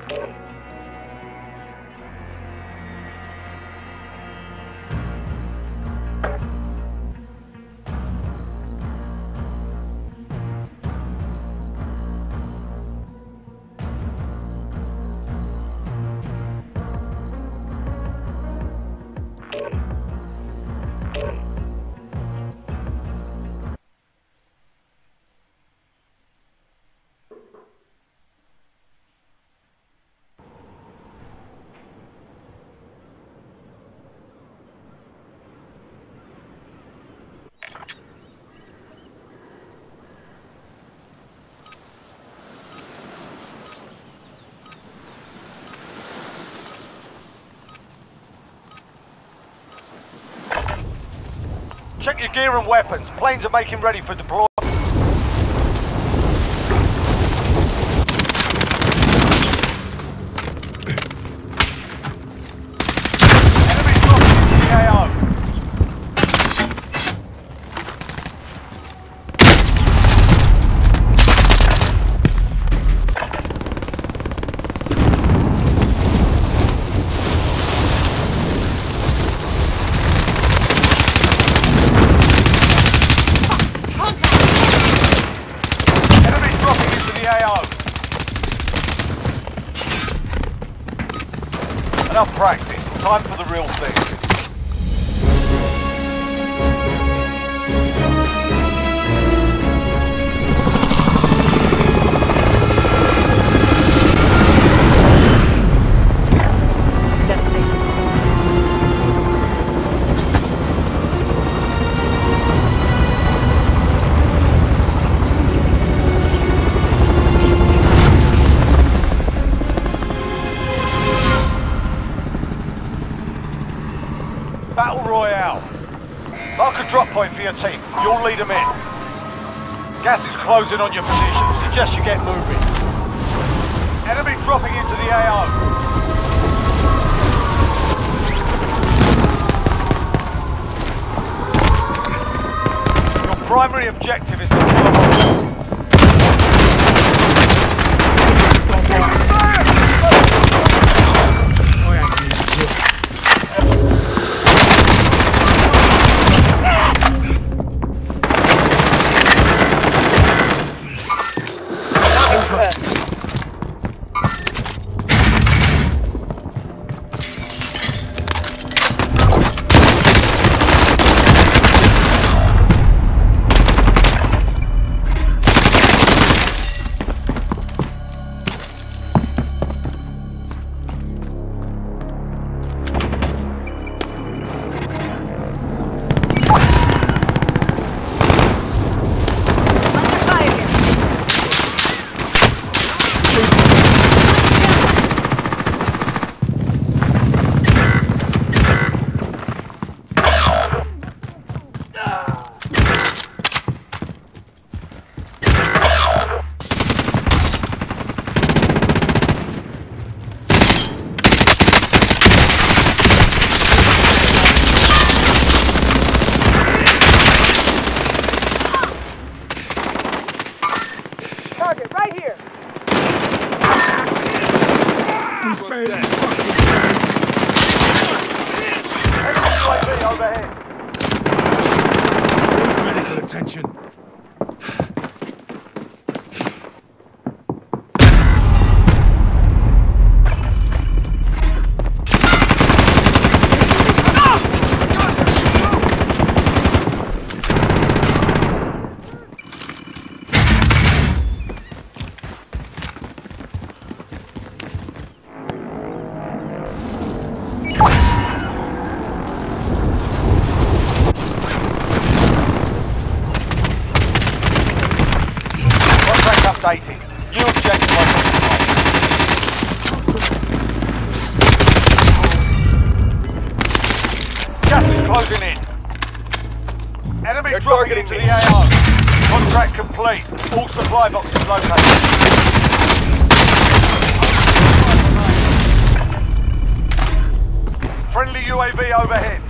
Check your gear and weapons. Planes are making ready for deployment. Enemy dropping into the AO. Enough practice. Time for the real thing. Battle Royale. Mark a drop point for your team. You'll lead them in. Gas is closing on your position. Suggest you get moving. Enemy dropping into the AO. Your primary objective is to follow. Target right here. UAV overhead. Medical attention. Updating. New objective identified. Gas is closing in. Enemy dropping into the AO. Contract complete. All supply boxes located. Friendly UAV overhead.